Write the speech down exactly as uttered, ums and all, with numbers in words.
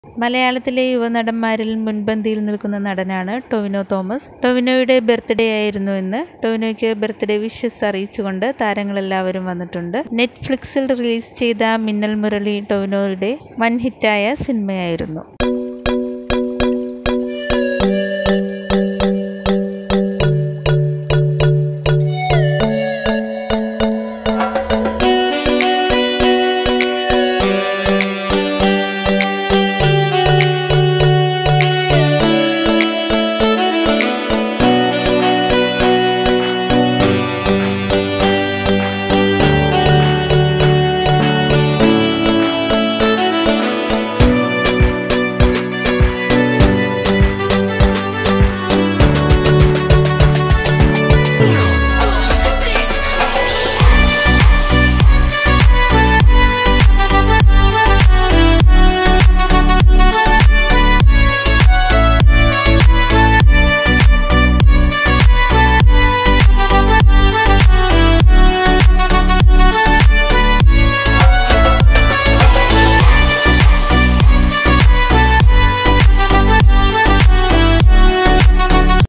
മലയാളത്തിലെ യുവനടന്മാരിൽ മുൻപന്തിയിൽ നിൽക്കുന്ന നടനാണ് ടൊവിനോ തോമസ്. ടൊവിനോയുടെ ബർത്ത്ഡേ ആയിരുന്നു ഇന്ന്. ടൊവിനോയ്ക്ക് ബർത്ത്ഡേ വിഷസ് അറിയിച്ചുകൊണ്ട് താരങ്ങളെല്ലാവരും വന്നിട്ടുണ്ട്. നെറ്റ്ഫ്ലിക്സിൽ റിലീസ് ചെയ്ത മിന്നൽ മുരളി ടൊവിനോയുടെ വൻ ഹിറ്റായ സിനിമയായിരുന്നു.